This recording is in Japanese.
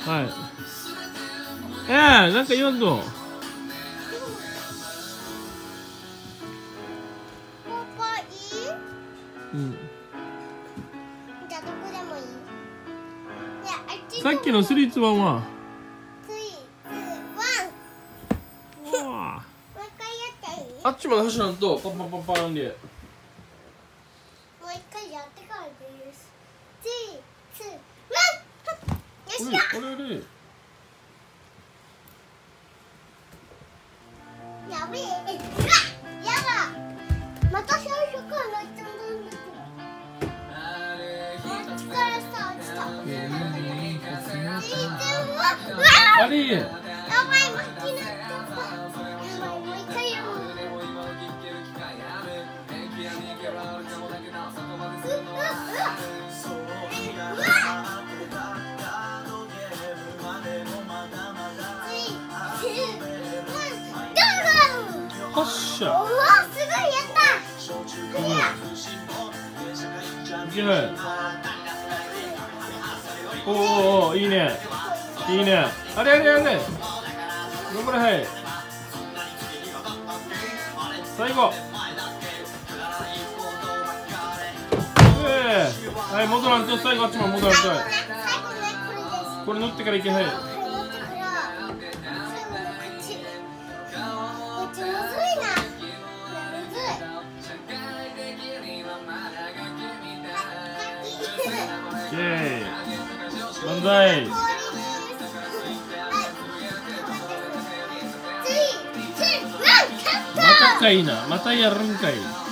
はい。なんか言わんと。うん。 じゃあどこでもいい。 さっきのスリーツワンは。 もう一回やっていい？ あっちまで走らんとパンパンパンパンで。 もう一回やってからです。3、2、1。よっしゃ。 これやべえ。やだ。また最初からなっちゃうんだけど。こっちからさ、落ちた。 あれ。 やばい、巻きなってた。やばい、もう一回やろう。 はっしゃ。 おお、すごい、やったクリア。 いけない。おお、いいね。いいね。あれ。頑張れ、はい。最後。はい、戻らんと、最後あっちも戻らんと。これ乗ってからいけ、はい。イェーイ。万歳。またかいな。またやるんかい。